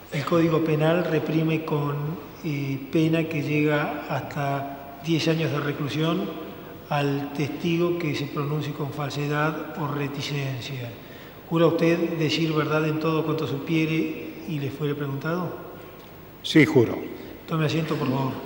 El Código Penal reprime con pena que llega hasta 10 años de reclusión al testigo que se pronuncie con falsedad o reticencia. ¿Jura usted decir verdad en todo cuanto supiere y le fuere preguntado? Sí, juro. Tome asiento, por favor.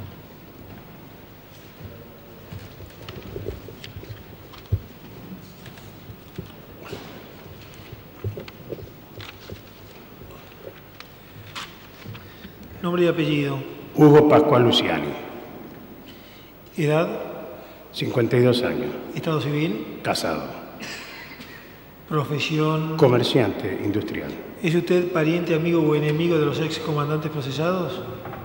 Nombre y apellido. Hugo Pascual Luciani. Edad. 52 años. Estado civil. Casado. Profesión. Comerciante industrial. ¿Es usted pariente, amigo o enemigo de los excomandantes procesados?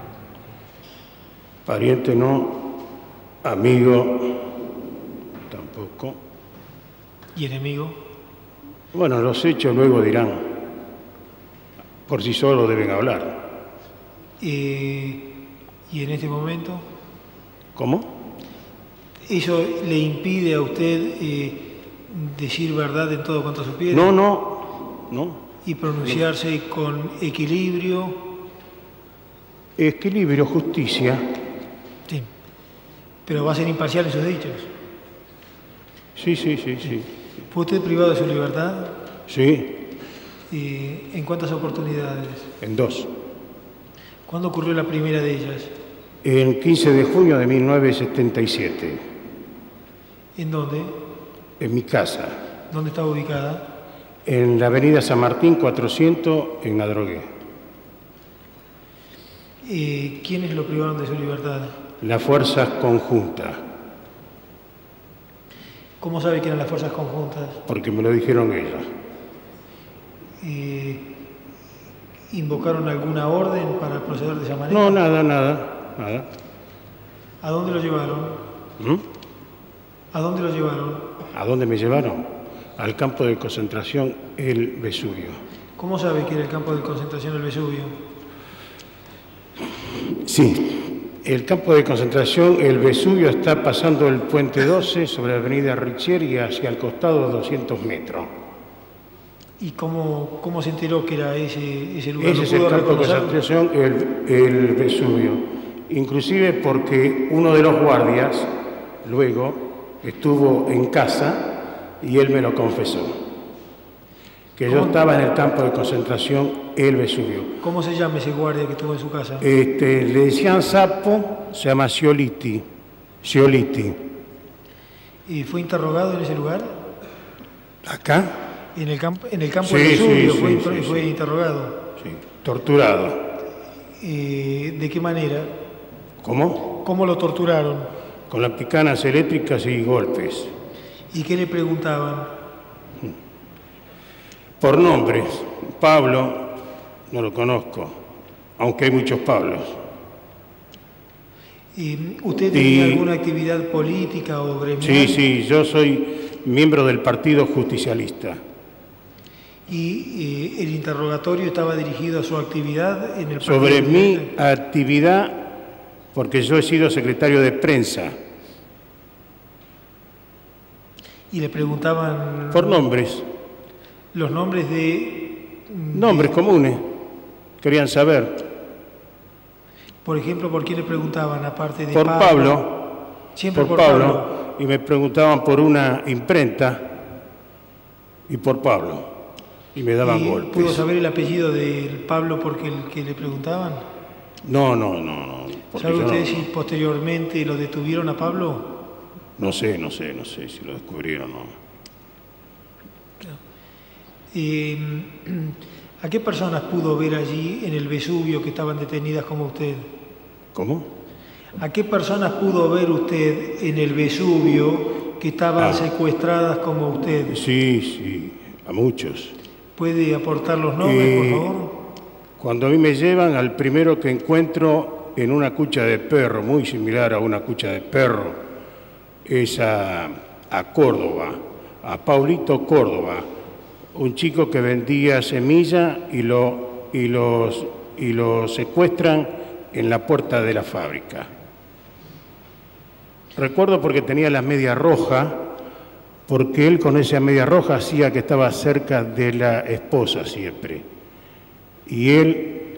Pariente no, amigo tampoco. ¿Y enemigo? Bueno, los hechos luego dirán. Por sí solos deben hablar. ¿Y en este momento? ¿Cómo? ¿Eso le impide a usted decir verdad en todo cuanto supiere? No. ¿Y pronunciarse con equilibrio? Equilibrio, justicia. Sí. ¿Pero va a ser imparcial en sus dichos? Sí. ¿Fue usted privado de su libertad? Sí. ¿En cuántas oportunidades? En 2. ¿Cuándo ocurrió la primera de ellas? El 15 de junio de 1977. ¿En dónde? En mi casa. ¿Dónde estaba ubicada? En la avenida San Martín 400, en Adrogué. ¿Quiénes lo privaron de su libertad? Las fuerzas conjuntas. ¿Cómo sabe que eran las fuerzas conjuntas? Porque me lo dijeron ellas. ¿Invocaron alguna orden para proceder de esa manera? No, nada. ¿A dónde lo llevaron? ¿A dónde lo llevaron? ¿A dónde me llevaron? Al campo de concentración El Vesubio. ¿Cómo sabe que era el campo de concentración El Vesubio? Sí, el campo de concentración El Vesubio está pasando el puente 12 sobre la avenida Richieri hacia el costado 200 metros. ¿Y cómo se enteró que era ese lugar? Ese es el campo de concentración El Vesubio. Inclusive porque uno de los guardias luego estuvo en casa y él me lo confesó. Que yo estaba en el campo de concentración El Vesubio. ¿Cómo se llama ese guardia que estuvo en su casa? Le decían Sapo, se llama Scioliti. ¿Y fue interrogado en ese lugar? ¿Acá? En el campo del Sí, Vesubio sí, fue interrogado. Sí, torturado. ¿De qué manera? ¿Cómo? ¿Cómo lo torturaron? Con las picanas eléctricas y golpes. ¿Y qué le preguntaban? Por nombres. Pablo, no lo conozco, aunque hay muchos Pablos. ¿Usted tenía alguna actividad política o gremial? Sí, yo soy miembro del Partido Justicialista. ¿Y el interrogatorio estaba dirigido a su actividad en el partido? Sobre mi actividad, porque yo he sido secretario de prensa. ¿Y le preguntaban? Por nombres. ¿Los nombres de...? Nombres comunes. Querían saber. Por ejemplo, ¿por quién le preguntaban, aparte de por Pablo? Siempre por Pablo. Y me preguntaban por una imprenta y por Pablo. Y me daban golpes. ¿Pudo saber el apellido del Pablo porque el que le preguntaban? No. ¿Sabe usted si posteriormente lo detuvieron a Pablo? No sé si lo descubrieron o no. ¿A qué personas pudo ver allí en el Vesubio que estaban detenidas como usted? ¿Cómo? ¿A qué personas pudo ver usted en el Vesubio que estaban secuestradas como usted? Sí, a muchos. ¿Puede aportar los nombres, por favor? Cuando a mí me llevan, al primero que encuentro en una cucha de perro, muy similar a una cucha de perro, es a Córdoba, a Paulito Córdoba, un chico que vendía semilla y lo secuestran en la puerta de la fábrica. Recuerdo porque tenía las medias rojas, porque él con esa media roja hacía que estaba cerca de la esposa siempre. Y él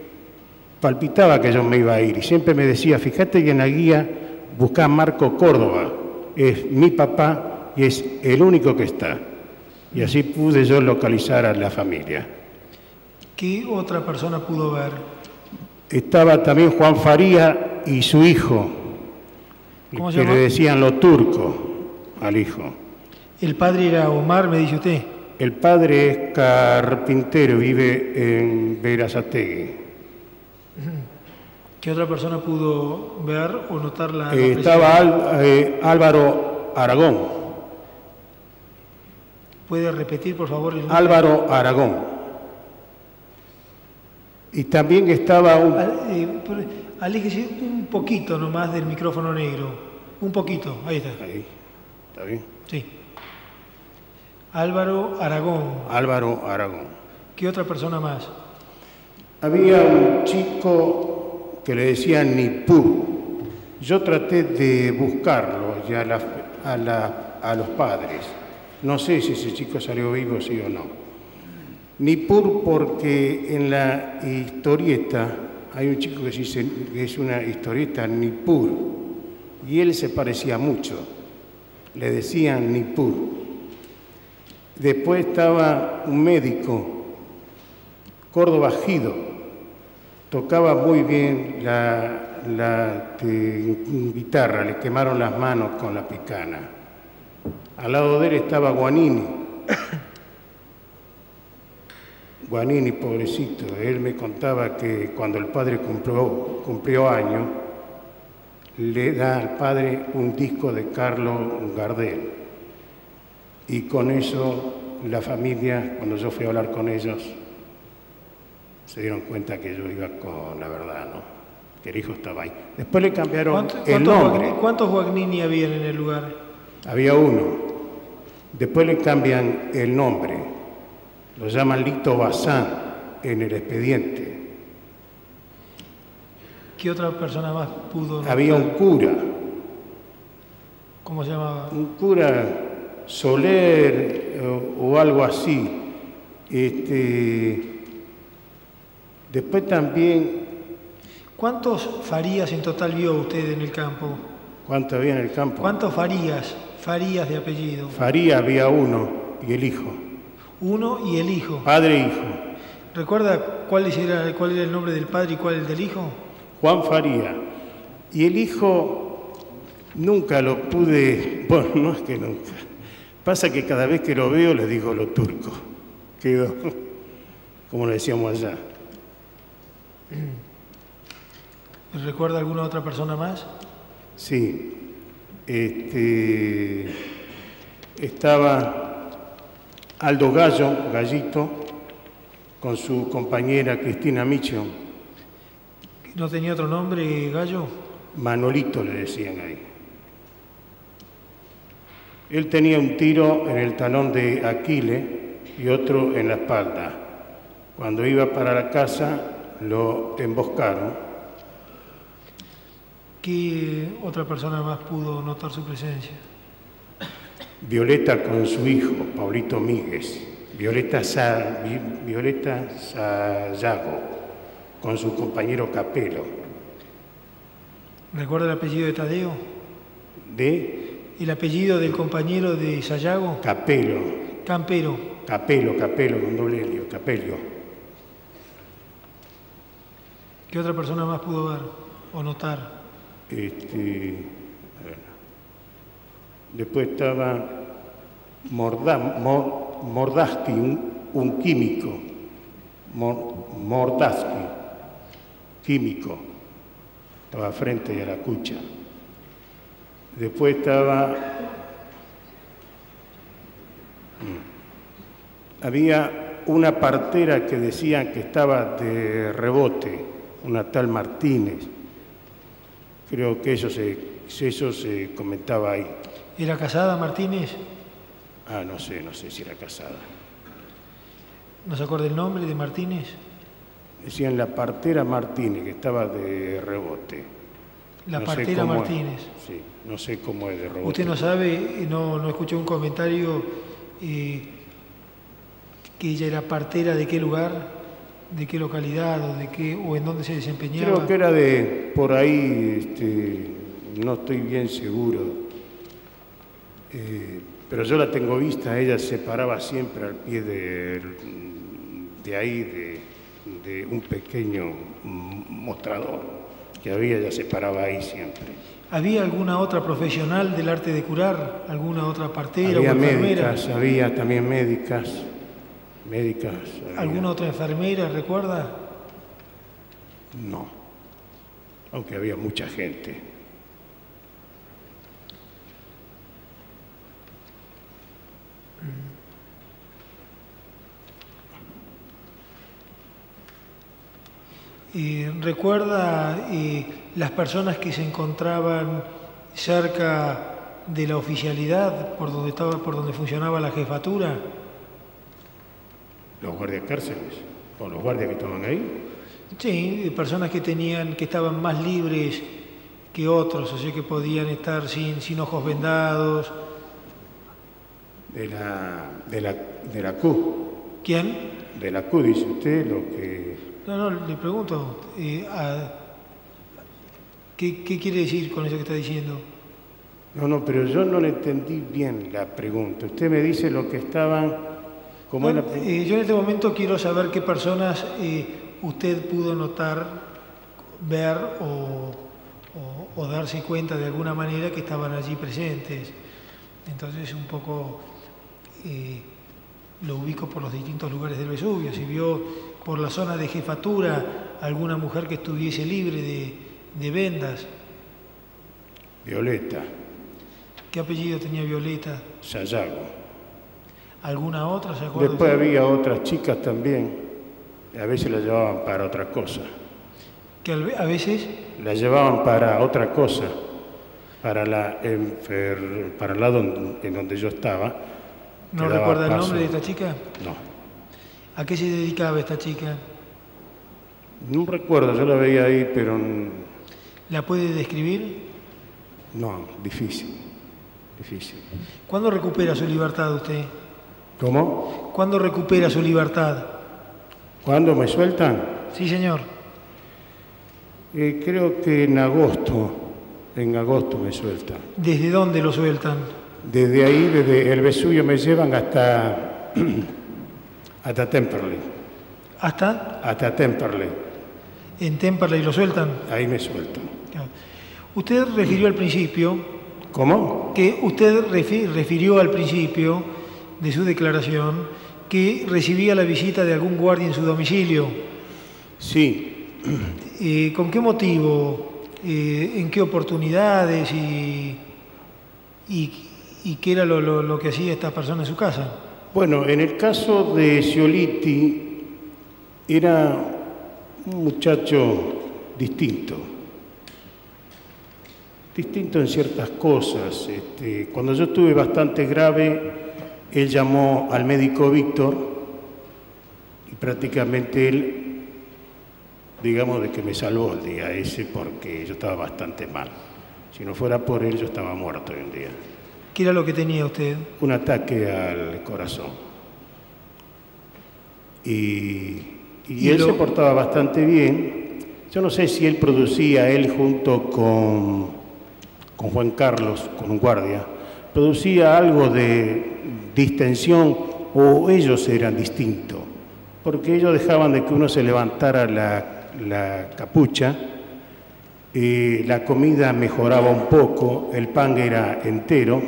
palpitaba que yo me iba a ir y siempre me decía, fíjate que en la guía buscá Marco Córdoba, es mi papá y es el único que está. Y así pude yo localizar a la familia. ¿Qué otra persona pudo ver? Estaba también Juan Faría y su hijo, ¿Cómo se que llama? le decían lo turco al hijo. El padre era Omar, me dice usted. El padre es carpintero, vive en Berazategui. ¿Qué otra persona pudo ver o notar la presencia? Estaba Álvaro Aragón. ¿Puede repetir, por favor, el nombre? Álvaro Aragón. Y también estaba Aléjese un poquito nomás del micrófono negro. Un poquito, ahí está. Ahí, ¿está bien? Sí. Álvaro Aragón. Álvaro Aragón. ¿Qué otra persona más? Había un chico que le decían Nippur. Yo traté de buscarlo ya a los padres. No sé si ese chico salió vivo, sí o no. Nippur porque en la historieta hay un chico que dice que es una historieta Nippur y él se parecía mucho. Le decían Nippur. Después estaba un médico, Córdoba Gido, tocaba muy bien la guitarra, le quemaron las manos con la picana. Al lado de él estaba Guanini. Guanini, pobrecito, él me contaba que cuando el padre cumplió años, le da al padre un disco de Carlos Gardel. Y con eso la familia, cuando yo fui a hablar con ellos, se dieron cuenta que yo iba con la verdad, ¿no? Que el hijo estaba ahí. Después le cambiaron el nombre. ¿Cuántos Guagnini habían en el lugar? Había uno. Después le cambian el nombre. Lo llaman Lito Bazán en el expediente. ¿Qué otra persona más pudo notar? Había un cura. ¿Cómo se llamaba? Un cura Soler o algo así. Después también... ¿Cuántos Farías en total vio usted en el campo? ¿Cuánto había en el campo? ¿Cuántos Farías? Farías de apellido. Faría había uno y el hijo. Uno y el hijo. Padre e hijo. ¿Recuerda cuál era el nombre del padre y cuál el del hijo? Juan Faría. Y el hijo nunca lo pude... Bueno, no es que nunca. Pasa que cada vez que lo veo le digo lo turco. Quedó, como le decíamos allá. ¿Recuerda alguna otra persona más? Sí. Estaba Aldo Gallito, con su compañera Cristina Micho. ¿No tenía otro nombre, Gallo? Manolito le decían ahí. Él tenía un tiro en el talón de Aquiles y otro en la espalda. Cuando iba para la casa lo emboscaron. ¿Qué otra persona más pudo notar su presencia? Violeta con su hijo, Paulito Míguez. Violeta Sayago, con su compañero Capelo. ¿Recuerda el apellido de Tadeo? ¿El apellido del compañero de Sayago? Capelo. Campero. Capelo, con doble helio, Capelio. ¿Qué otra persona más pudo ver o notar? Después estaba Mordaski, un químico. Mordaski, químico. Estaba frente a la cucha. Después estaba... Había una partera que decían que estaba de rebote, una tal Martínez. Creo que eso se comentaba ahí. ¿Era casada Martínez? Ah, no sé si era casada. ¿No se acuerda el nombre de Martínez? Decían la partera Martínez, que estaba de rebote. La partera Martínez. Sí, no sé cómo es de rebote. ¿Usted no sabe, no escuchó un comentario que ella era partera de qué lugar? de qué localidad o en dónde se desempeñaba? Creo que era de por ahí, no estoy bien seguro. Pero yo la tengo vista, ella se paraba siempre al pie de ahí, de un pequeño mostrador que había, ella se paraba ahí siempre. ¿Había alguna otra profesional del arte de curar? ¿Alguna otra partera Había o enfermera? médicas, había también médicas. ¿Alguna otra enfermera, recuerda? No, aunque había mucha gente. ¿Recuerda las personas que se encontraban cerca de la oficialidad, por donde funcionaba la jefatura? ¿Los guardias cárceles? ¿O los guardias que estaban ahí? Sí, personas que estaban más libres que otros, o sea que podían estar sin ojos vendados. De la CU. ¿Quién? De la CU, dice usted, lo que... No, le pregunto, ¿qué quiere decir con eso que está diciendo? No, pero yo no le entendí bien la pregunta. Usted me dice lo que estaban... Yo en este momento quiero saber qué personas usted pudo notar, ver o darse cuenta de alguna manera que estaban allí presentes. Entonces un poco lo ubico por los distintos lugares del Vesubio. Si vio por la zona de jefatura alguna mujer que estuviese libre de vendas. Violeta. ¿Qué apellido tenía Violeta? Sayago. ¿Alguna otra, se acuerda? Después había otras chicas también. A veces las llevaban para otra cosa. ¿Que a veces? Las llevaban para otra cosa. Para el lado en donde yo estaba. ¿No recuerda el nombre de esta chica? No. ¿A qué se dedicaba esta chica? No recuerdo, yo la veía ahí, pero... ¿La puede describir? No, difícil. ¿Cuándo recupera su libertad usted? ¿Cómo? ¿Cuándo recupera su libertad? ¿Cuándo me sueltan? Sí, señor. Creo que en agosto me sueltan. ¿Desde dónde lo sueltan? Desde ahí, desde el Vesubio me llevan hasta Temperley. ¿Hasta? Hasta Temperley. ¿En Temperley lo sueltan? Ahí me sueltan. Usted refirió al principio... ¿Cómo? Que usted refirió al principio de su declaración que recibía la visita de algún guardia en su domicilio. Sí. ¿Con qué motivo? ¿En qué oportunidades? ¿Y qué era lo que hacía esta persona en su casa? Bueno, en el caso de Sciolitti era un muchacho distinto en ciertas cosas. Cuando yo estuve bastante grave, él llamó al médico Víctor y prácticamente él, digamos, de que me salvó el día ese porque yo estaba bastante mal. Si no fuera por él, yo estaba muerto hoy en día. ¿Qué era lo que tenía usted? Un ataque al corazón. Y él se portaba bastante bien. Yo no sé si él producía, él junto con Juan Carlos, con un guardia, producía algo de distensión o ellos eran distintos, porque ellos dejaban de que uno se levantara la capucha, la comida mejoraba un poco, el pan era entero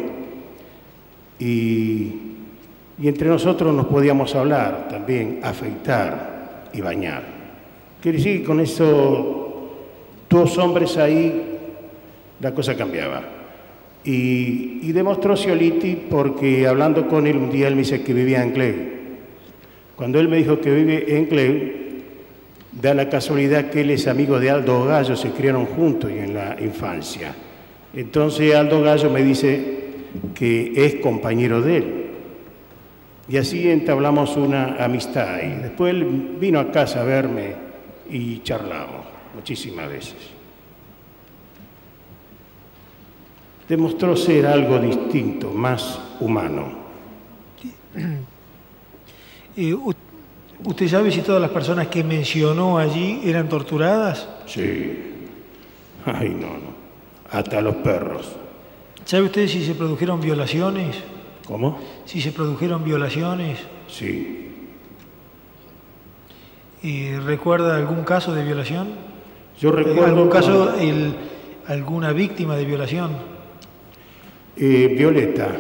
y entre nosotros nos podíamos hablar también, afeitar y bañar. Quiere decir que con esos dos hombres ahí la cosa cambiaba. Y demostró Sciolitti porque hablando con él un día él me dice que vivía en Cleu. Cuando él me dijo que vive en Cleu, da la casualidad que él es amigo de Aldo Gallo, se criaron juntos en la infancia. Entonces Aldo Gallo me dice que es compañero de él. Y así entablamos una amistad. Y después él vino a casa a verme y charlamos muchísimas veces. Demostró ser algo distinto, más humano. ¿Usted sabe si todas las personas que mencionó allí eran torturadas? Sí. Ay, no. Hasta los perros. ¿Sabe usted si se produjeron violaciones? ¿Cómo? Si se produjeron violaciones. Sí. ¿Recuerda algún caso de violación? Yo recuerdo... ¿Algún caso, alguna víctima de violación? Violeta,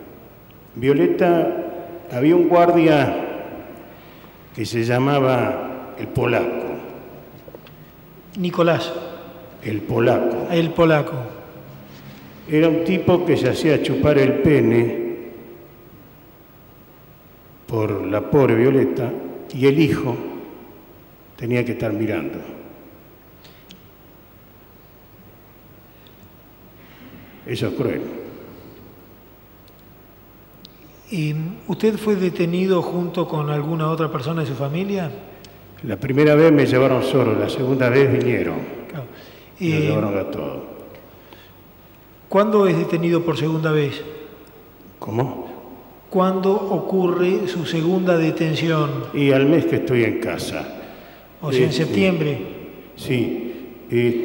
había un guardia que se llamaba el Polaco. Nicolás. El Polaco. El Polaco. Era un tipo que se hacía chupar el pene por la pobre Violeta y el hijo tenía que estar mirando. Eso es cruel. ¿Y usted fue detenido junto con alguna otra persona de su familia? La primera vez me llevaron solo, la segunda vez vinieron. Claro. Me llevaron a todo. ¿Cuándo es detenido por segunda vez? ¿Cómo? ¿Cuándo ocurre su segunda detención? Y al mes que estoy en casa. O sea, en septiembre. Sí.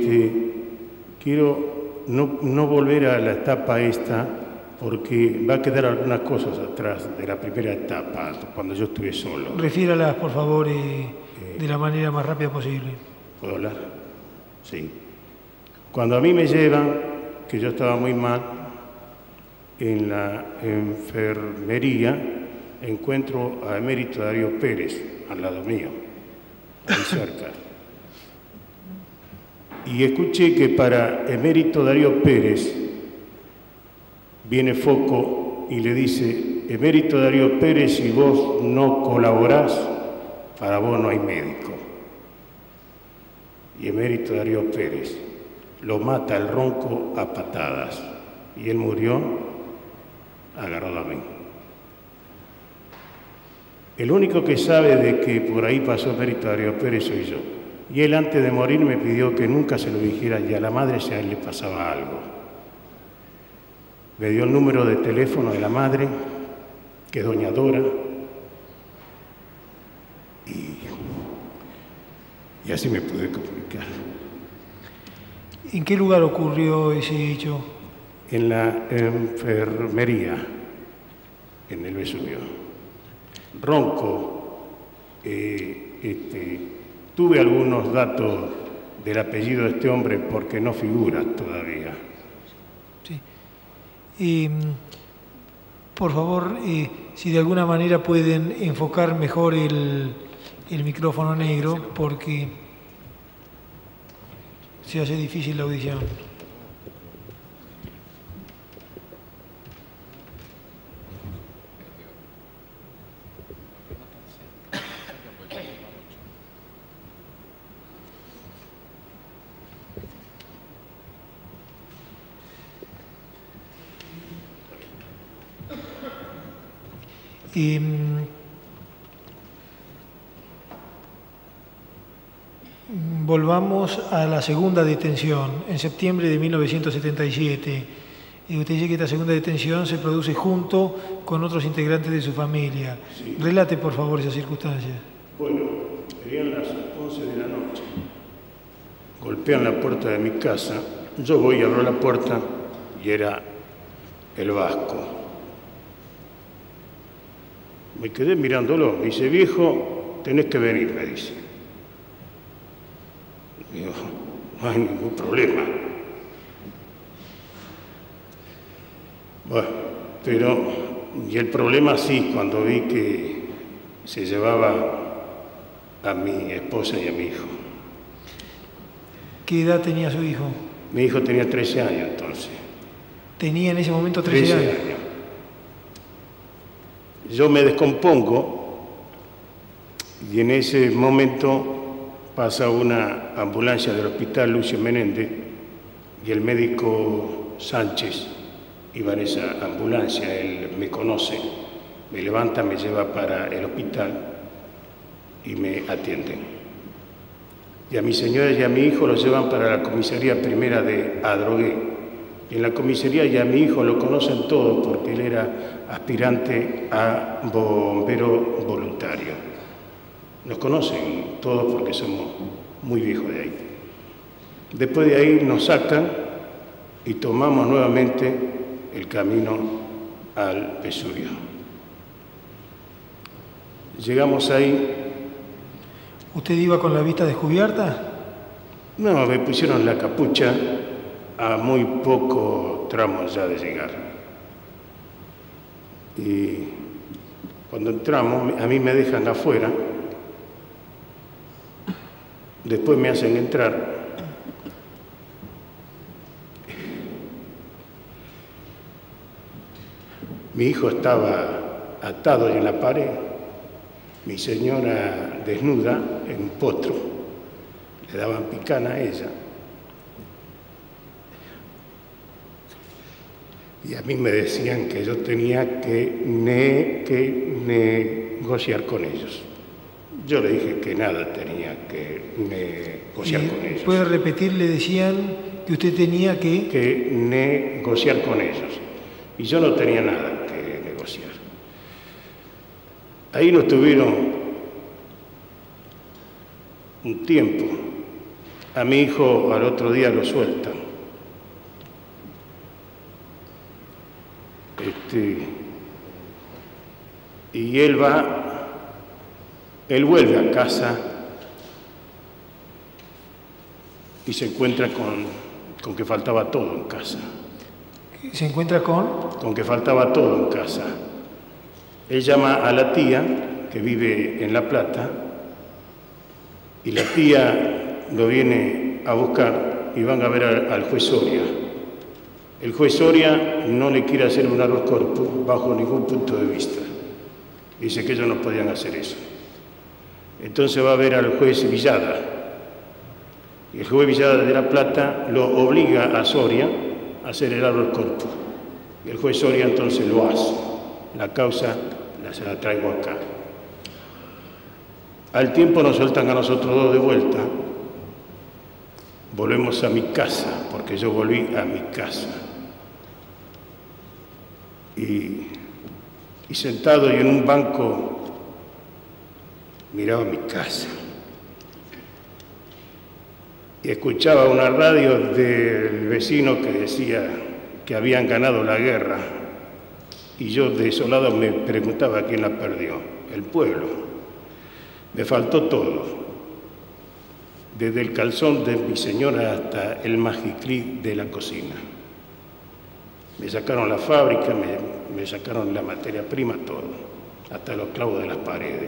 Quiero no volver a la etapa esta, porque va a quedar algunas cosas atrás de la primera etapa, cuando yo estuve solo. Refiéralas, por favor, de la manera más rápida posible. ¿Puedo hablar? Sí. Cuando a mí me llevan, que yo estaba muy mal, en la enfermería, encuentro a Emérito Darío Pérez, al lado mío, ahí cerca. Y escuché que para Emérito Darío Pérez viene Foco y le dice: Emérito Darío Pérez, si vos no colaborás, para vos no hay médico. Y Emérito Darío Pérez lo mata el ronco a patadas y él murió agarrado a mí. El único que sabe de que por ahí pasó Emérito Darío Pérez soy yo. Y él antes de morir me pidió que nunca se lo dijera y a la madre si a él le pasaba algo. Me dio el número de teléfono de la madre, que es doña Dora, y así me pude comunicar. ¿En qué lugar ocurrió ese hecho? En la enfermería, en el Vesubio. Ronco, tuve algunos datos del apellido de este hombre porque no figura todavía. Sí. Por favor, si de alguna manera pueden enfocar mejor el micrófono negro, porque se hace difícil la audición. Volvamos a la segunda detención, en septiembre de 1977. Usted dice que esta segunda detención se produce junto con otros integrantes de su familia. Sí. Relate, por favor, esas circunstancias. Bueno, serían las 11 de la noche. Golpean la puerta de mi casa. Yo voy y abro la puerta y era el Vasco. Me quedé mirándolo. Me dice: viejo, tenés que venir, me dice. Digo: no hay ningún problema. Bueno, pero... Y el problema sí, cuando vi que se llevaba a mi esposa y a mi hijo. ¿Qué edad tenía su hijo? Mi hijo tenía 13 años entonces. ¿Tenía en ese momento 13 años? Yo me descompongo y en ese momento pasa una ambulancia del hospital Lucio Menéndez y el médico Sánchez iba en esa ambulancia. Él me conoce, me levanta, me lleva para el hospital y me atienden. Y a mi señora y a mi hijo los llevan para la comisaría primera de Adrogué. En la comisaría y a mi hijo lo conocen todos porque él era aspirante a bombero voluntario. Nos conocen todos porque somos muy viejos de ahí. Después de ahí nos sacan y tomamos nuevamente el camino al Vesubio. Llegamos ahí. ¿Usted iba con la vista descubierta? No, me pusieron la capucha a muy poco tramo ya de llegar. Y cuando entramos, a mí me dejan afuera, después me hacen entrar. Mi hijo estaba atado en la pared, mi señora desnuda en un potro, le daban picana a ella. Y a mí me decían que yo tenía que negociar con ellos. Yo le dije que nada tenía que negociar con ellos. ¿Puede repetir? Le decían que usted tenía que negociar con ellos. Y yo no tenía nada que negociar. Ahí nos tuvieron un tiempo. A mi hijo al otro día lo sueltan. Y él vuelve a casa y se encuentra con que faltaba todo en casa. ¿Se encuentra con? Con que faltaba todo en casa. Él llama a la tía, que vive en La Plata, y la tía lo viene a buscar y van a ver al juez Soria. El juez Soria no le quiere hacer un habeas corpus bajo ningún punto de vista. Dice que ellos no podían hacer eso. Entonces va a ver al juez Villada. Y el juez Villada de La Plata lo obliga a Soria a hacer el habeas corpus. Y el juez Soria entonces lo hace. La causa se la traigo acá. Al tiempo nos sueltan a nosotros dos de vuelta. Volvemos a mi casa, porque yo volví a mi casa. Y sentado y en un banco miraba mi casa. Y escuchaba una radio del vecino que decía que habían ganado la guerra. Y yo desolado me preguntaba quién la perdió. El pueblo. Me faltó todo. Desde el calzón de mi señora hasta el magiclí de la cocina. Me sacaron la fábrica, me sacaron la materia prima, todo. Hasta los clavos de las paredes.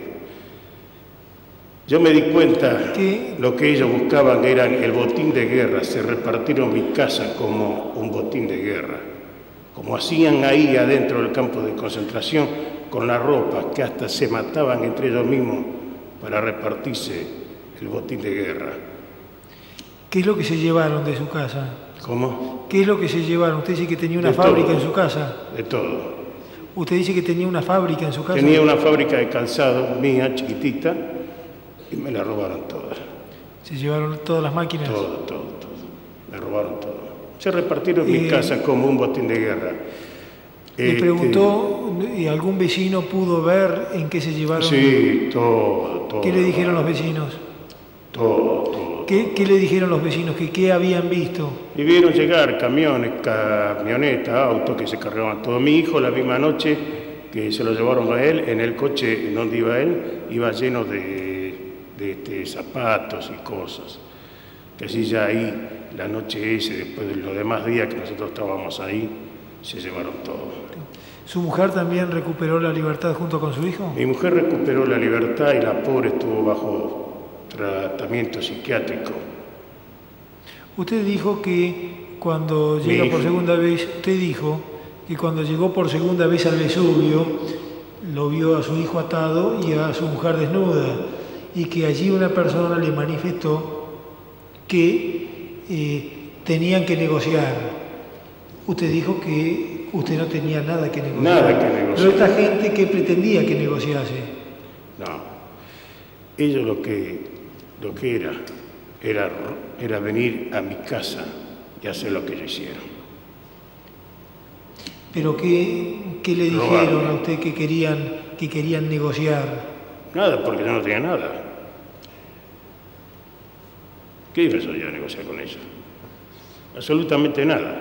Yo me di cuenta que lo que ellos buscaban era el botín de guerra. Se repartieron mi casa como un botín de guerra. Como hacían ahí adentro del campo de concentración con la ropa, que hasta se mataban entre ellos mismos para repartirse el botín de guerra. ¿Qué es lo que se llevaron de su casa? ¿Cómo? ¿Qué es lo que se llevaron? Usted dice que tenía una fábrica en su casa. De todo. Usted dice que tenía una fábrica en su casa. Tenía una fábrica de calzado mía, chiquitita, y me la robaron todas. ¿Se llevaron todas las máquinas? Todo. Me robaron todo. Se repartieron mi casa como un botín de guerra. ¿Le preguntó, algún vecino pudo ver en qué se llevaron? Sí, todo. ¿Qué le dijeron los vecinos? Todo. ¿Qué le dijeron los vecinos? ¿Qué habían visto? Y vieron llegar camionetas, autos que se cargaban todo. Mi hijo la misma noche que se lo llevaron a él, en el coche en donde iba él, iba lleno de zapatos y cosas. Que así ya ahí, la noche ese, después de los demás días que nosotros estábamos ahí, se llevaron todo. ¿Su mujer también recuperó la libertad junto con su hijo? Mi mujer recuperó la libertad y la pobre estuvo bajo tratamiento psiquiátrico. Usted dijo que cuando llega por segunda vez, llegó por segunda vez al Vesubio, lo vio a su hijo atado y a su mujer desnuda, y que allí una persona le manifestó que tenían que negociar. Usted dijo que usted no tenía nada que negociar. Nada que negociar. Pero esta gente, ¿qué pretendía que negociase? No. Ellos lo que era venir a mi casa y hacer lo que ellos hicieron. ¿Pero qué le dijeron a usted que querían negociar? Nada, porque yo no tenía nada. ¿Qué iba yo a negociar con ella? Absolutamente nada.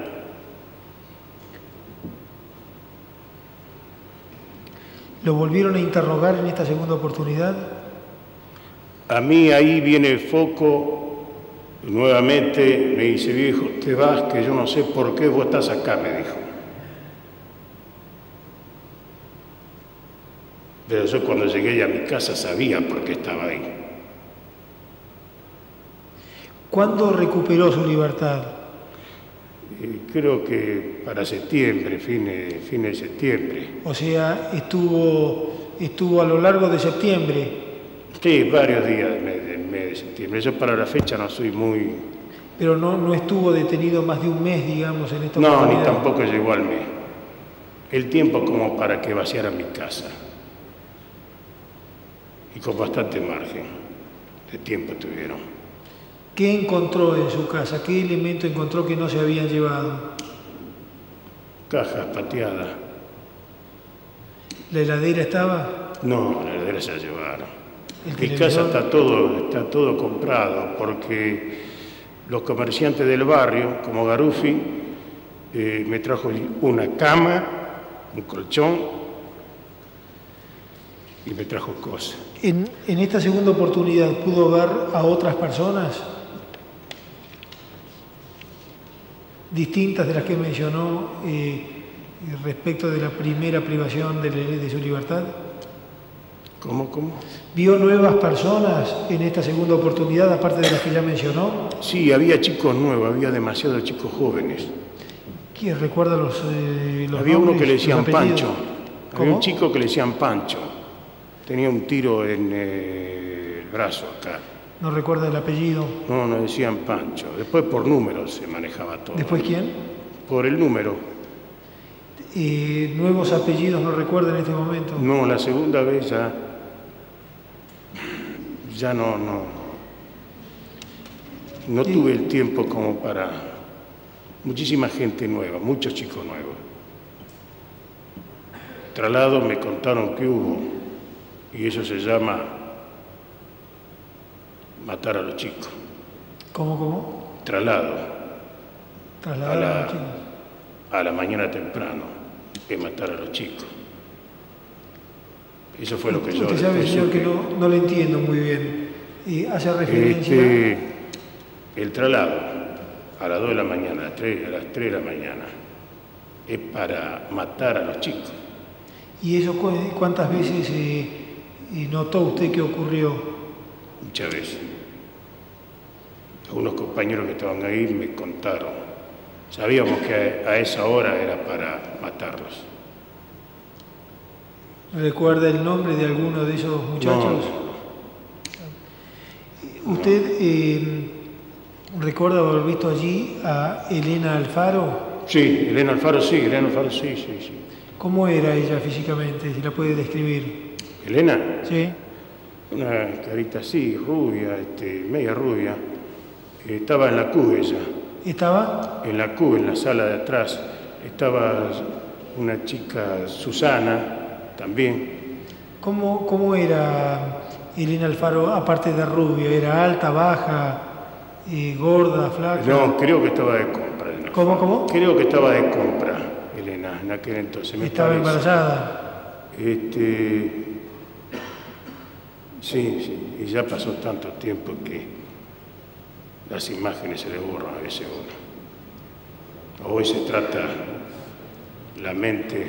¿Lo volvieron a interrogar en esta segunda oportunidad? A mí ahí viene el foco, nuevamente me dice, viejo, te vas, que yo no sé por qué vos estás acá, me dijo. Pero yo cuando llegué a mi casa sabía por qué estaba ahí. ¿Cuándo recuperó su libertad? Creo que para septiembre, fin de septiembre. O sea, estuvo a lo largo de septiembre. Sí, varios días del mes de septiembre. Yo para la fecha no soy muy... Pero no estuvo detenido más de un mes, digamos, en esta No, oportunidad. ni tampoco llegó al mes. El tiempo como para que vaciara mi casa. Y con bastante margen de tiempo tuvieron. ¿Qué encontró en su casa? ¿Qué elemento encontró que no se habían llevado? Cajas pateadas. ¿La heladera estaba? No, la heladera se la llevaron. Mi televisor? casa está todo comprado porque los comerciantes del barrio, como Garuffi, me trajo una cama, un colchón y me trajo cosas. ¿En esta segunda oportunidad pudo ver a otras personas distintas de las que mencionó respecto de la primera privación de su libertad? ¿Cómo? ¿Vio nuevas personas en esta segunda oportunidad, aparte de las que ya mencionó? Sí, había chicos nuevos, había demasiados chicos jóvenes. ¿Quién recuerda los había uno que le decían los apellidos? Pancho. Había un chico que le decían Pancho. Tenía un tiro en el brazo acá. ¿No recuerda el apellido? No, decían Pancho. Después por números se manejaba todo. ¿Después quién? Por el número. ¿Nuevos apellidos no recuerda en este momento? No, la segunda vez ya no tuve el tiempo como para muchísima gente nueva, muchos chicos nuevos. Traslado me contaron que hubo, y eso se llama matar a los chicos. ¿Cómo? Traslado. Trasladar a los chicos. A la mañana temprano, es matar a los chicos. Eso fue lo que yo... Usted sabe, señor, que no le entiendo muy bien. Hace referencia... El traslado a las 2 de la mañana, a las 3 de la mañana, es para matar a los chicos. ¿Y eso cuántas veces notó usted que ocurrió? Muchas veces. Algunos compañeros que estaban ahí me contaron. Sabíamos que a esa hora era para matarlos. ¿Recuerda el nombre de alguno de esos muchachos? No. ¿Usted recuerda haber visto allí a Elena Alfaro? Sí, Elena Alfaro sí. ¿Cómo era ella físicamente? Si la puede describir. ¿Elena? Sí. Una carita así, rubia, media rubia. Estaba en la CUB ella. ¿Estaba? En la CUB, en la sala de atrás. Estaba una chica, Susana, también. ¿Cómo era Elena Alfaro, aparte de rubia? ¿Era alta, baja, gorda, flaca? No, creo que estaba de compra. ¿Cómo? Creo que estaba de compra, Elena, en aquel entonces. ¿Estaba embarazada? Sí, y ya pasó tanto tiempo que las imágenes se le borran a veces uno. Hoy se trata la mente.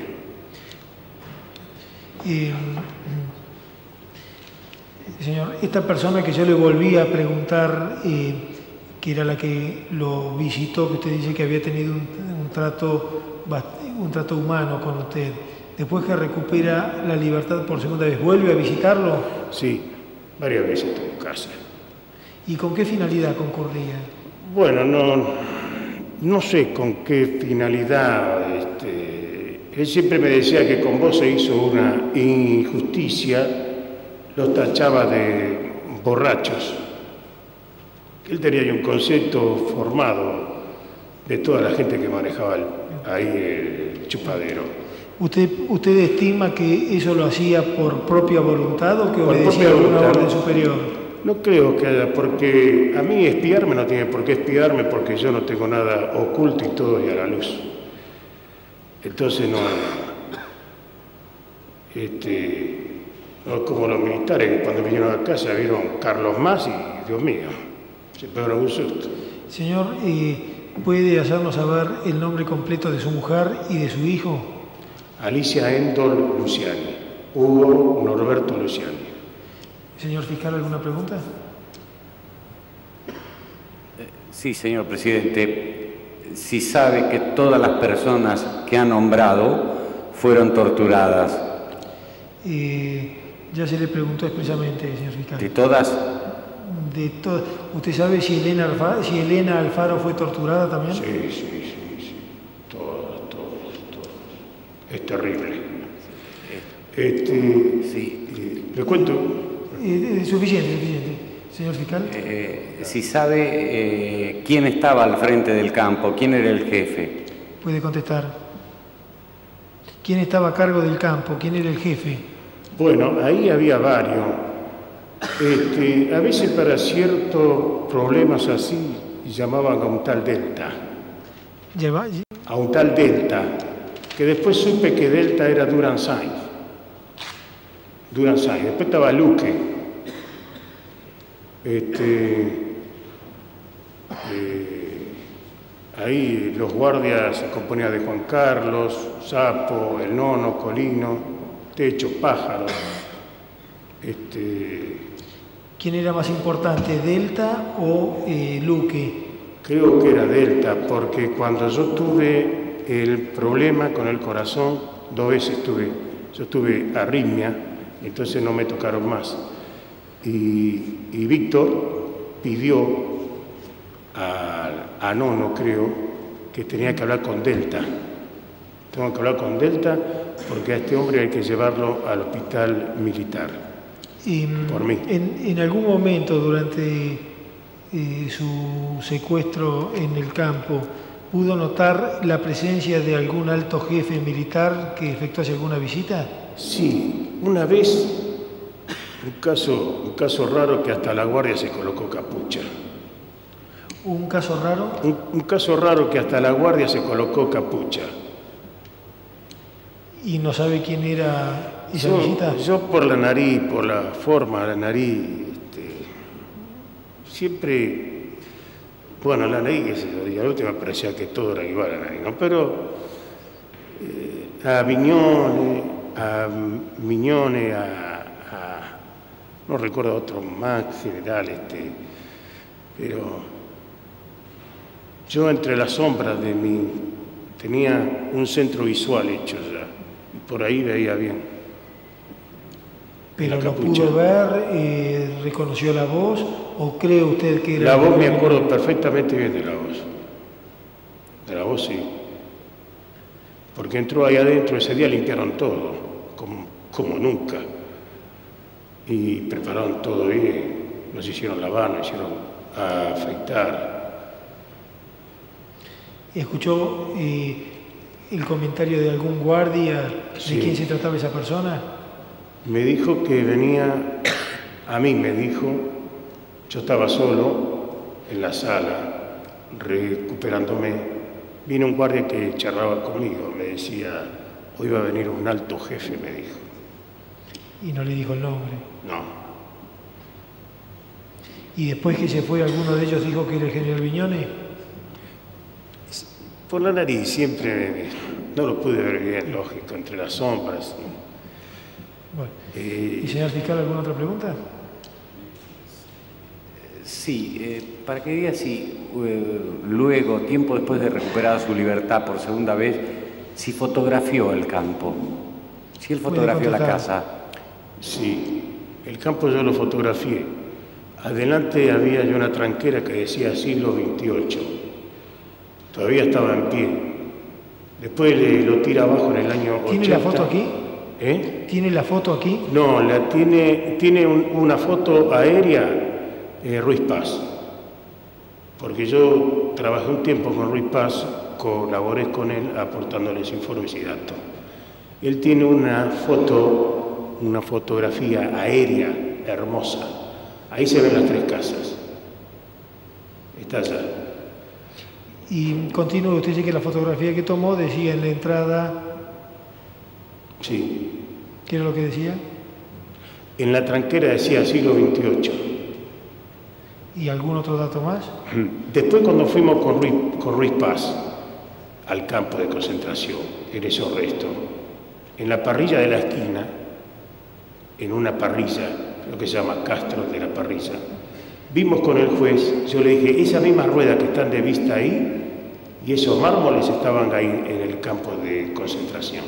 Señor, esta persona que yo le volví a preguntar, que era la que lo visitó, que usted dice que había tenido un trato humano con usted, después que recupera la libertad por segunda vez, ¿vuelve a visitarlo? Sí, varias veces tuvo casa. ¿Y con qué finalidad concurría? Bueno, no sé con qué finalidad. Él siempre me decía que con vos se hizo una injusticia, los tachaba de borrachos. Él tenía ahí un concepto formado de toda la gente que manejaba ahí el chupadero. ¿Usted estima que eso lo hacía por propia voluntad o que obedecía a alguna orden superior? No creo que haya, porque a mí espiarme no tiene por qué espiarme, porque yo no tengo nada oculto y todo y a la luz. Entonces no es como los militares que cuando vinieron acá se vieron Carlos Más y, Dios mío, se pegaron un susto. Señor, ¿puede hacernos saber el nombre completo de su mujer y de su hijo? Alicia Endol Luciani, Hugo Norberto Luciani. Señor fiscal, ¿alguna pregunta? Sí, señor presidente. Si sabe que todas las personas que ha nombrado fueron torturadas. Ya se le preguntó expresamente, señor fiscal. ¿De todas? De todas. ¿Usted sabe si Elena Alfaro fue torturada también? Sí. Todas. Es terrible. Sí. ¿Le cuento? Suficiente. Señor fiscal. Si sabe quién estaba al frente del campo, quién era el jefe. Puede contestar. ¿Quién estaba a cargo del campo? ¿Quién era el jefe? Bueno, ahí había varios. A veces para ciertos problemas así llamaban a un tal Delta. A un tal Delta, que después supe que Delta era Durán Sainz. Después estaba Luque. Ahí los guardias se componían de Juan Carlos, Sapo, El Nono, Colino, Techo, Pájaro. ¿Quién era más importante, Delta o Luque? Creo que era Delta, porque cuando yo tuve el problema con el corazón, 2 veces yo tuve arritmia, entonces no me tocaron más. Y Víctor pidió a Nono, creo, que tenía que hablar con Delta. Tengo que hablar con Delta porque a este hombre hay que llevarlo al hospital militar. Por mí. En algún momento durante su secuestro en el campo, ¿pudo notar la presencia de algún alto jefe militar que efectuase alguna visita? Sí, una vez, un caso raro que hasta la guardia se colocó capucha. ¿Un caso raro? Un caso raro que hasta la guardia se colocó capucha. ¿Y no sabe quién era esa visita? Yo por la nariz, por la forma de la nariz, siempre, bueno, la nariz, que se lo diga, la última parecía que todo era igual a la nariz, ¿no? Pero a Miñone, no recuerdo otro más general, pero yo entre las sombras de tenía un centro visual hecho ya, y por ahí veía bien. ¿Pero lo pudo ver, reconoció la voz, o cree usted que era...? La voz me acuerdo perfectamente bien de la voz. De la voz sí. Porque entró ahí adentro, ese día limpiaron todo, como nunca. Y prepararon todo bien, nos hicieron lavar, nos hicieron afeitar. ¿Escuchó el comentario de algún guardia de quién se trataba esa persona? Me dijo que venía, a mí me dijo, yo estaba solo en la sala, recuperándome. Vino un guardia que charlaba conmigo, me decía, hoy va a venir un alto jefe, me dijo. ¿Y no le dijo el nombre? No. ¿Y después que se fue, alguno de ellos dijo que era el general Viñone? Por la nariz, siempre no lo pude ver bien, lógico, entre las sombras. Bueno. ¿Y señor fiscal, alguna otra pregunta? Sí, para que diga si luego, tiempo después de recuperar su libertad por segunda vez, si fotografió el campo, si él fotografió la casa. Sí, el campo yo lo fotografié. Adelante había ya una tranquera que decía siglo XXVIII. Todavía estaba en pie. Después lo tira abajo en el año 80. ¿Tiene la foto aquí? ¿Tiene la foto aquí? No, tiene una foto aérea Ruiz Paz. Porque yo trabajé un tiempo con Ruiz Paz, colaboré con él aportándoles informes y datos. Él tiene una fotografía aérea hermosa, Ahí se ven las 3 casas. Está allá. Y continúe, usted dice que la fotografía que tomó decía en la entrada... Sí. ¿Qué era lo que decía? En la tranquera decía siglo XXVIII. ¿Y algún otro dato más? Después, cuando fuimos con Ruiz Paz al campo de concentración, en esos restos, en la parrilla de la esquina, en una parrilla, lo que se llama Castro de la parrilla, vimos con el juez, yo le dije, esas mismas ruedas que están de vista ahí y esos mármoles estaban ahí en el campo de concentración.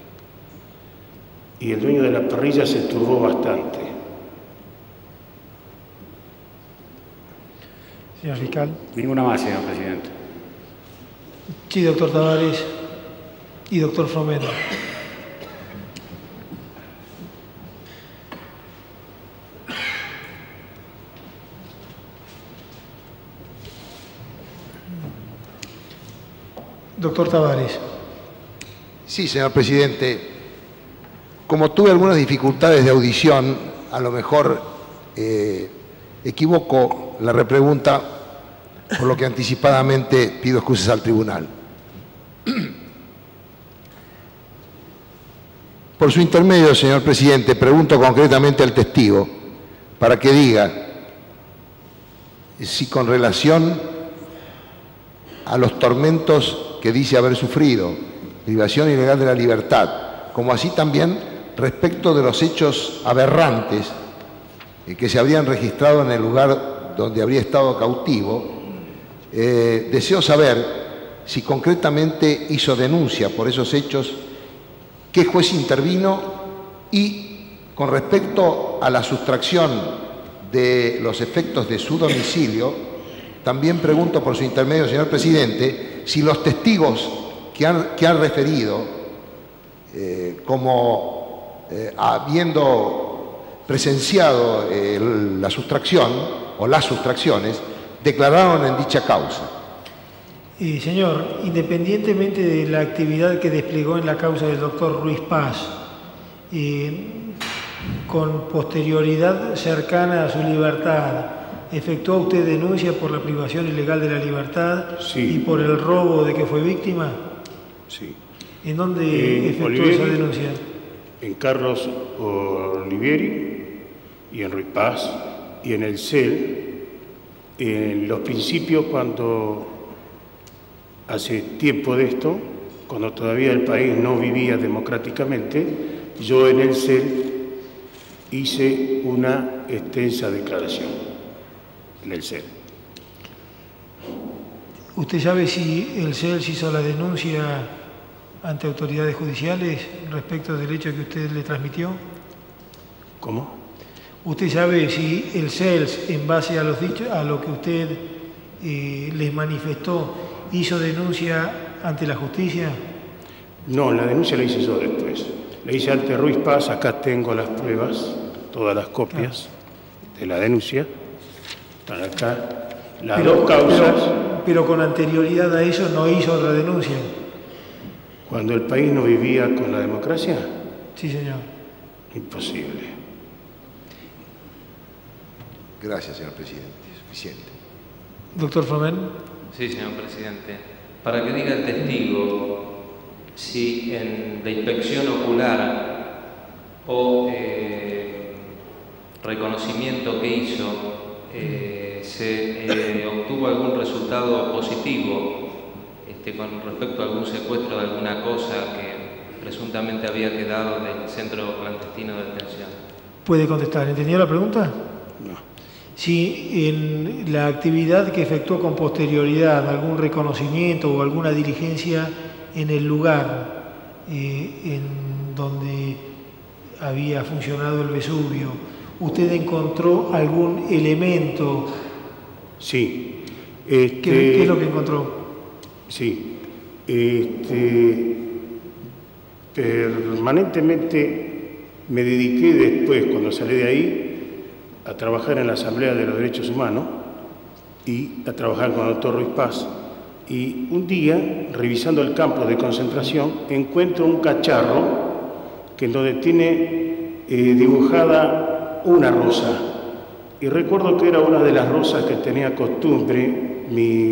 Y el dueño de la parrilla se turbó bastante. Señor fiscal. Ninguna más, señor presidente. Sí, doctor Tavares y doctor Fromeno. Doctor Tavares. Sí, señor presidente. Como tuve algunas dificultades de audición, a lo mejor equivoco la repregunta, por lo que anticipadamente pido excusas al tribunal. Por su intermedio, señor presidente, pregunto concretamente al testigo para que diga si con relación a los tormentos que dice haber sufrido, privación ilegal de la libertad, como así también respecto de los hechos aberrantes que se habrían registrado en el lugar donde habría estado cautivo, deseo saber si concretamente hizo denuncia por esos hechos, qué juez intervino y con respecto a la sustracción de los efectos de su domicilio, también pregunto por su intermedio, señor presidente, si los testigos que han referido como habiendo presenciado la sustracción o las sustracciones, declararon en dicha causa. Señor, independientemente de la actividad que desplegó en la causa del doctor Ruiz Paz, con posterioridad cercana a su libertad, ¿efectuó usted denuncia por la privación ilegal de la libertad? Sí. ¿Y por el robo de que fue víctima? Sí. ¿En dónde efectuó Olivieri, esa denuncia? En Carlos Olivieri y en Ruiz Paz y en el CEL. En los principios, cuando hace tiempo de esto, cuando todavía el país no vivía democráticamente, yo en el CEL hice una extensa declaración, en el CEL. ¿Usted sabe si el CEL hizo la denuncia ante autoridades judiciales respecto del hecho que usted le transmitió? ¿Cómo? ¿Usted sabe si el CELS, en base a los dichos, a lo que usted les manifestó, hizo denuncia ante la justicia? No, la denuncia la hice yo después. La hice ante Ruiz Paz, acá tengo las pruebas, todas las copias de la denuncia. Están acá las dos causas. Pero con anterioridad a eso no hizo otra denuncia. Cuando el país no vivía con la democracia. Sí, señor. Imposible. Gracias, señor presidente. Suficiente. Doctor Fromen. Sí, señor presidente. Para que diga el testigo si en la inspección ocular o reconocimiento que hizo se obtuvo algún resultado positivo con respecto a algún secuestro de alguna cosa que presuntamente había quedado del centro clandestino de detención. ¿Puede contestar? ¿Entendió la pregunta? No. Si en la actividad que efectuó con posterioridad, algún reconocimiento o alguna diligencia en el lugar en donde había funcionado el Vesubio, ¿usted encontró algún elemento? Sí. ¿Qué es lo que encontró? Sí. Permanentemente me dediqué después, cuando salí de ahí, a trabajar en la Asamblea de los Derechos Humanos y a trabajar con el doctor Ruiz Paz. Y un día, revisando el campo de concentración, encuentro un cacharro que en donde tiene dibujada una rosa Y recuerdo que era una de las rosas que tenía costumbre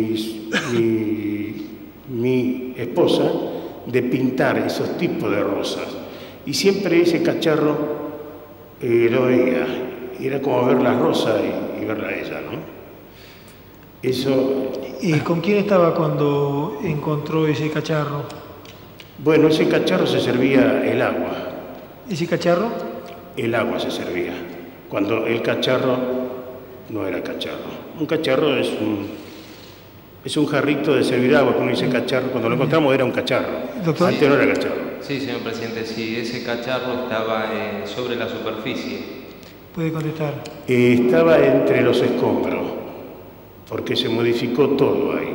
mi esposa de pintar esos tipos de rosas. Y siempre ese cacharro lo veía. Y era como ver la rosa y verla a ella, ¿no? Eso... ¿Con quién estaba cuando encontró ese cacharro? Bueno, ese cacharro se servía el agua. ¿Ese cacharro? El agua se servía. Cuando el cacharro no era cacharro. Un cacharro es un jarrito de servir agua. Cuando dice cacharro, cuando lo encontramos era un cacharro. Doctor. Antes no era cacharro. Sí, señor presidente, sí, ese cacharro estaba sobre la superficie. Puede contestar. Estaba entre los escombros, porque se modificó todo ahí.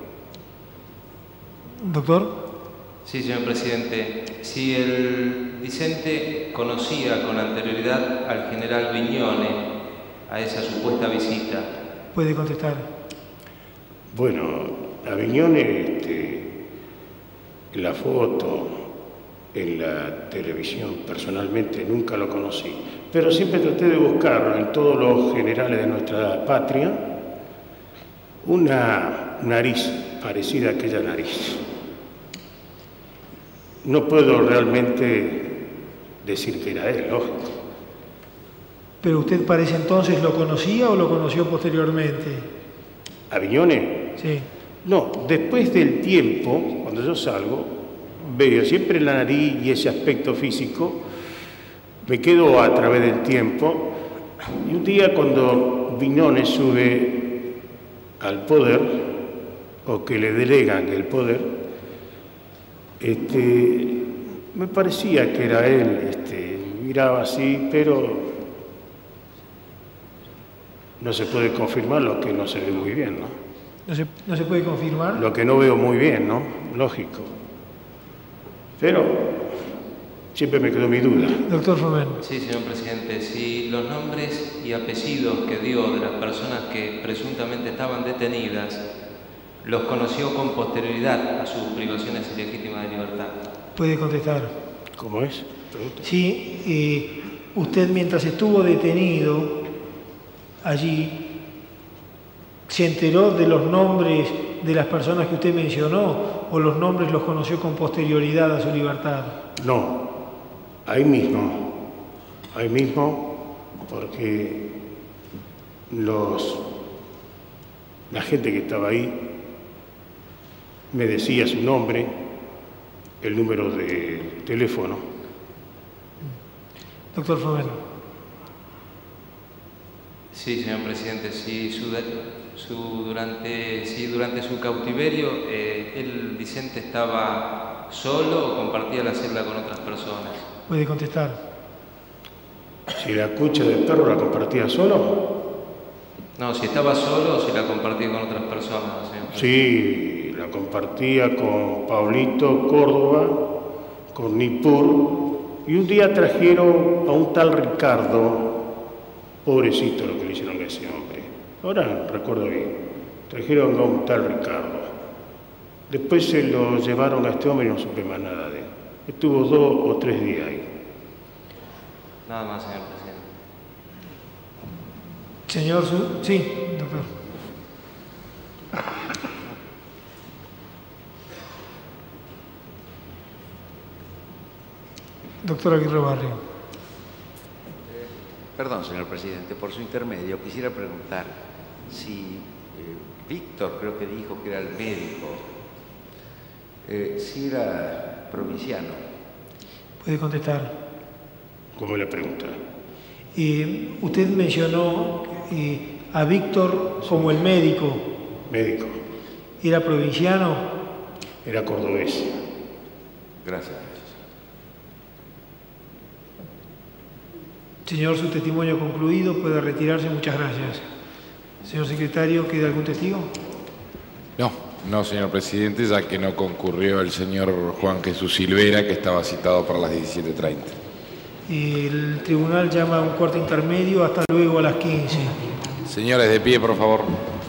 Doctor. Sí, señor presidente. Si el Vicente conocía con anterioridad al general Viñone a esa supuesta visita. Puede contestar. Bueno, a Viñone, en la foto, en la televisión, personalmente nunca lo conocí, pero siempre traté de buscarlo en todos los generales de nuestra patria, una nariz parecida a aquella nariz. No puedo realmente decir que era él, lógico. ¿Pero usted para ese entonces lo conocía o lo conoció posteriormente? ¿A Viñone? Sí. No, después del tiempo, cuando yo salgo, veo siempre la nariz y ese aspecto físico, me quedo a través del tiempo, y un día cuando Viñone sube al poder, o que le delegan el poder, me parecía que era él, miraba así, pero no se puede confirmar lo que no se ve muy bien, ¿no? ¿No se puede confirmar? Lo que no veo muy bien, ¿no? Lógico. Pero siempre me quedó mi duda. Doctor Fomen. Sí, señor presidente, si los nombres y apellidos que dio de las personas que presuntamente estaban detenidas los conoció con posterioridad a sus privaciones ilegítimas de libertad. Puede contestar. ¿Cómo es? Pregunta. Sí, usted mientras estuvo detenido allí, ¿se enteró de los nombres de las personas que usted mencionó o los nombres los conoció con posterioridad a su libertad? No, ahí mismo, porque la gente que estaba ahí me decía su nombre, el número de teléfono. Doctor Fomen. Sí, señor presidente, sí, durante su cautiverio, ¿el Vicente estaba solo o compartía la celda con otras personas? Puede contestar. Si la cucha de perro la compartía solo. No, si estaba solo o si la compartía con otras personas, señor presidente. Sí, la compartía con Paulito Córdoba, con Nippur, y un día trajeron a un tal Ricardo, pobrecito lo que le hicieron a ese hombre. Ahora recuerdo bien, trajeron a un tal Ricardo. Después se lo llevaron a este hombre y no supe más nada de él. Estuvo 2 o 3 días ahí. Nada más, señor presidente. Señor, sí, doctor. Doctor Aguirre Barrio. Perdón, señor presidente, por su intermedio quisiera preguntar si Víctor, creo que dijo que era el médico, si era provinciano. Puede contestar. ¿Cómo le pregunta? Usted mencionó a Víctor como el médico. Médico. ¿Era provinciano? Era cordobés. Gracias. Señor, su testimonio concluido, puede retirarse. Muchas gracias. Señor secretario, ¿queda algún testigo? No, señor presidente, ya que no concurrió el señor Juan Jesús Silvera, que estaba citado para las 17:30. El tribunal llama a un corte intermedio. Hasta luego a las 15. Señores, de pie, por favor.